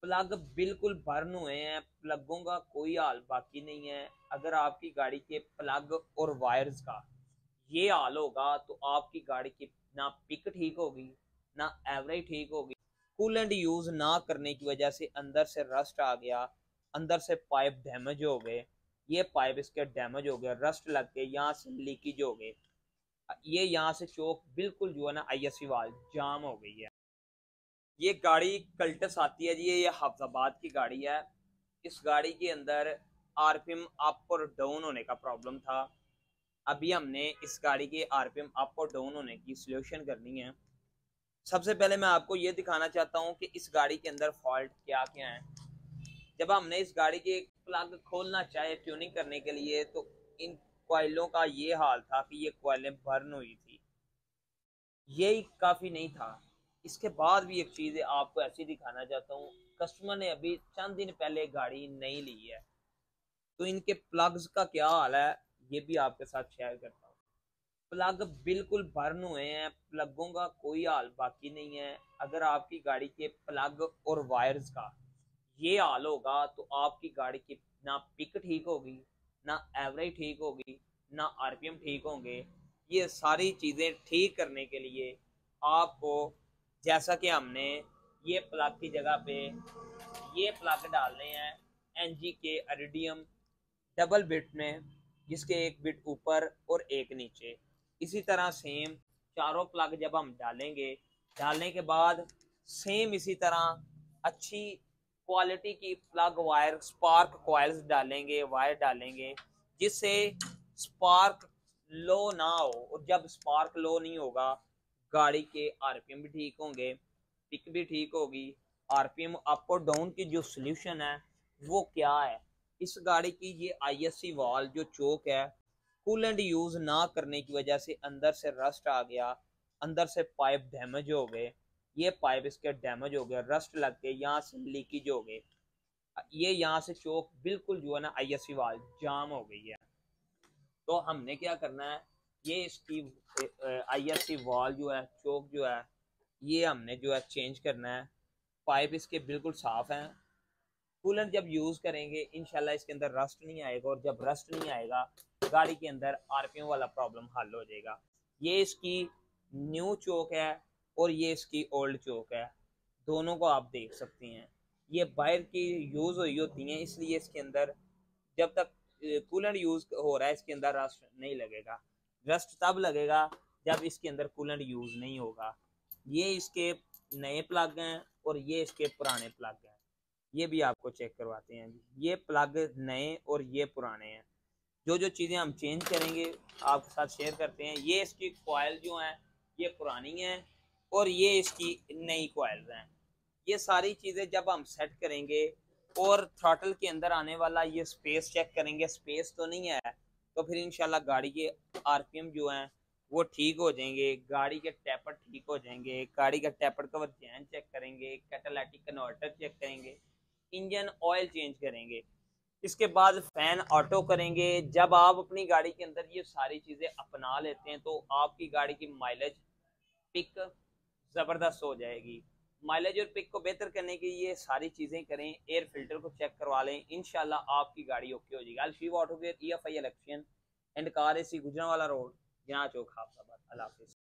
Plug बिल्कुल burn हुए हैं, प्लगों का कोई हाल बाकी नहीं है। अगर आपकी गाड़ी के प्लग और वायर्स का ये हाल होगा तो आपकी गाड़ी की ना पिक ठीक होगी, ना एवरेज ठीक होगी। कूलेंट यूज ना करने की वजह से अंदर से रस्ट आ गया, अंदर से पाइप डैमेज हो गए, ये पाइप इसके डैमेज हो गए, रस्ट लग के यहाँ से लीकेज हो गए, ये यहाँ से चोक बिल्कुल जो है ना आईएससी वाल जाम हो गई है। ये गाड़ी कल्टस आती है जी, ये हाफजाबाद की गाड़ी है। इस गाड़ी के अंदर आरपीएम अप और डाउन होने का प्रॉब्लम था। अभी हमने इस गाड़ी के आरपीएम अप और डाउन होने की सोल्यूशन करनी है। सबसे पहले मैं आपको ये दिखाना चाहता हूँ कि इस गाड़ी के अंदर फॉल्ट क्या क्या है। जब हमने इस गाड़ी के प्लग खोलना चाहे ट्यूनिंग करने के लिए तो इन कॉइलों का ये हाल था कि ये कॉइलें बर्न हुई थी, यही काफ़ी नहीं था। इसके बाद भी एक चीज़ आपको ऐसी दिखाना चाहता हूँ। कस्टमर ने अभी चंद दिन पहले गाड़ी नहीं ली है, तो इनके प्लग्स का क्या हाल है ये भी आपके साथ शेयर करता हूँ। प्लग बिल्कुल बर्न हुए हैं, प्लगों का कोई हाल बाकी नहीं है। अगर आपकी गाड़ी के प्लग और वायर्स का ये हाल होगा तो आपकी गाड़ी की ना पिक ठीक होगी, ना एवरेज ठीक होगी, ना आरपीएम ठीक होंगे। ये सारी चीज़ें ठीक करने के लिए आपको, जैसा कि हमने ये प्लग की जगह पे ये प्लग डालने हैं एनजी के अरिडियम डबल बिट में, जिसके एक बिट ऊपर और एक नीचे। इसी तरह सेम चारों प्लग जब हम डालेंगे, डालने के बाद सेम इसी तरह अच्छी क्वालिटी की प्लग वायर स्पार्क कॉइल्स डालेंगे, वायर डालेंगे, जिससे स्पार्क लो ना हो। और जब स्पार्क लो नहीं होगा, गाड़ी के आरपीएम भी ठीक होंगे, पिक भी ठीक होगी। आरपीएम अप और डाउन की जो सोल्यूशन है वो क्या है, इस गाड़ी की ये आईएससी वाल जो चोक है, कूलेंट यूज ना करने की वजह से अंदर से रस्ट आ गया, अंदर से पाइप डैमेज हो गए, ये पाइप इसके डैमेज हो गए, रस्ट लग के यहाँ से लीकेज हो गए, ये यहाँ से चोक बिल्कुल जो है ना आईएससी वाल जाम हो गई है। तो हमने क्या करना है, ये इसकी आईएससी वॉल जो है, चोक जो है, ये हमने जो है चेंज करना है। पाइप इसके बिल्कुल साफ हैं। कूलेंट जब यूज़ करेंगे इंशाल्लाह इसके अंदर रस्ट नहीं आएगा, और जब रस्ट नहीं आएगा गाड़ी के अंदर आरपीएम वाला प्रॉब्लम हल हो जाएगा। ये इसकी न्यू चोक है और ये इसकी ओल्ड चोक है, दोनों को आप देख सकते हैं। ये बाहर की यूज़ हुई होती हैं, इसलिए इसके अंदर जब तक कूलेंट यूज हो रहा है इसके अंदर रस्ट नहीं लगेगा। रस्ट तब लगेगा जब इसके अंदर कूलेंट यूज नहीं होगा। ये इसके नए प्लग हैं और ये इसके पुराने प्लग हैं, ये भी आपको चेक करवाते हैं। ये प्लग नए और ये पुराने हैं। जो जो चीज़ें हम चेंज करेंगे आपके साथ शेयर करते हैं। ये इसकी कॉइल जो हैं ये पुरानी हैं और ये इसकी नई कॉइल्स हैं। ये सारी चीज़ें जब हम सेट करेंगे और थ्रॉटल के अंदर आने वाला ये स्पेस चेक करेंगे, स्पेस तो नहीं है, तो फिर इंशाल्लाह गाड़ी के आरपीएम जो हैं वो ठीक हो जाएंगे, गाड़ी के टैपर ठीक हो जाएंगे, गाड़ी का टैपर कवर चैन चेक करेंगे, कैटालिटिक कन्वर्टर चेक करेंगे, इंजन ऑयल चेंज करेंगे। इसके बाद फैन ऑटो करेंगे। जब आप अपनी गाड़ी के अंदर ये सारी चीज़ें अपना लेते हैं तो आपकी गाड़ी की माइलेज पिक ज़बरदस्त हो जाएगी। माइलेज और पिक को बेहतर करने के लिए सारी चीज़ें करें, एयर फिल्टर को चेक करवा लें, इंशाल्लाह आपकी गाड़ी ओके हो जाएगी। अल्फीवा auto care, EFI election and car AC, Gujranwala road, जहाँ चौक, हाफिजाबाद। अल्लाह हाफिज़।